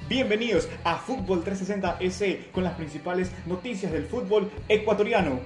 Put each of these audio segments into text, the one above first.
Bienvenidos a Fútbol 360 SE con las principales noticias del fútbol ecuatoriano.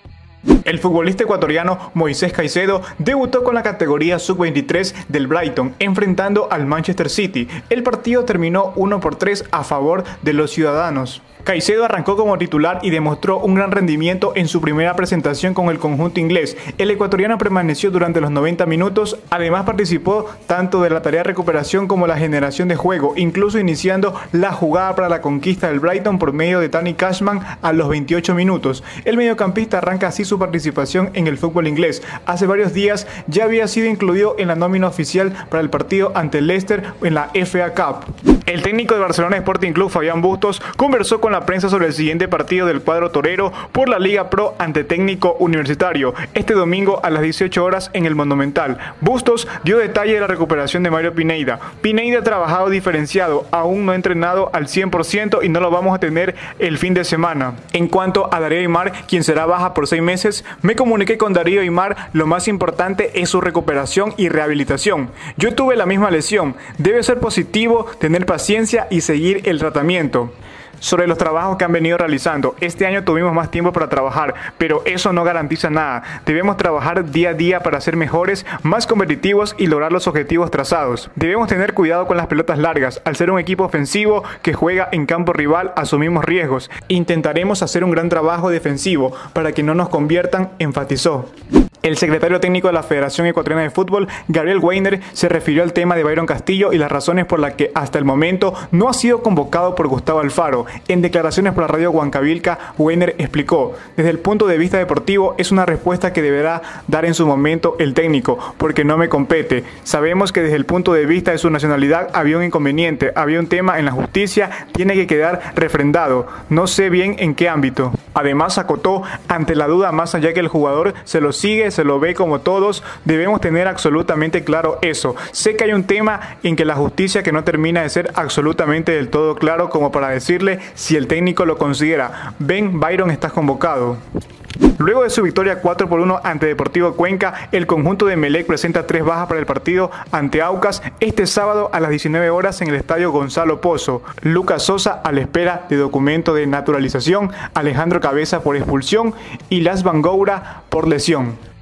El futbolista ecuatoriano Moisés Caicedo debutó con la categoría sub-23 del Brighton, enfrentando al Manchester City. El partido terminó 1-3 a favor de los ciudadanos. Caicedo arrancó como titular y demostró un gran rendimiento en su primera presentación con el conjunto inglés. El ecuatoriano permaneció durante los 90 minutos, además participó tanto de la tarea de recuperación como la generación de juego, incluso iniciando la jugada para la conquista del Brighton por medio de Danny Cashman a los 28 minutos. El mediocampista arranca así su participación en el fútbol inglés. Hace varios días ya había sido incluido en la nómina oficial para el partido ante el Leicester en la FA Cup. El técnico de Barcelona Sporting Club, Fabián Bustos, conversó con la prensa sobre el siguiente partido del cuadro torero por la Liga Pro ante Técnico Universitario, este domingo a las 18 horas en el Monumental. Bustos dio detalle de la recuperación de Mario Pineda. Pineda ha trabajado diferenciado, aún no ha entrenado al 100% y no lo vamos a tener el fin de semana. En cuanto a Darío Aimar, quien será baja por 6 meses, me comuniqué con Darío Aimar, lo más importante es su recuperación y rehabilitación. Yo tuve la misma lesión, debe ser positivo, tener paciencia y seguir el tratamiento. Sobre los trabajos que han venido realizando, este año tuvimos más tiempo para trabajar, pero eso no garantiza nada. Debemos trabajar día a día para ser mejores, más competitivos y lograr los objetivos trazados. Debemos tener cuidado con las pelotas largas. Al ser un equipo ofensivo que juega en campo rival, asumimos riesgos. Intentaremos hacer un gran trabajo defensivo para que no nos conviertan, enfatizó. El secretario técnico de la Federación Ecuatoriana de Fútbol, Gabriel Weiner, se refirió al tema de Byron Castillo y las razones por las que hasta el momento no ha sido convocado por Gustavo Alfaro. En declaraciones por la radio Huancavilca, Weiner explicó: desde el punto de vista deportivo es una respuesta que deberá dar en su momento el técnico, porque no me compete. Sabemos que desde el punto de vista de su nacionalidad había un inconveniente, había un tema en la justicia, tiene que quedar refrendado. No sé bien en qué ámbito. Además acotó, ante la duda, más allá que el jugador se lo sigue, se lo ve como todos, debemos tener absolutamente claro eso. Sé que hay un tema en que la justicia que no termina de ser absolutamente del todo claro como para decirle si el técnico lo considera. Ven, Byron, estás convocado. Luego de su victoria 4-1 ante Deportivo Cuenca, el conjunto de Emelec presenta 3 bajas para el partido ante Aucas este sábado a las 19 horas en el estadio Gonzalo Pozo. Lucas Sosa a la espera de documento de naturalización, Alejandro Cabeza por expulsión y Las Bangoura por lesión.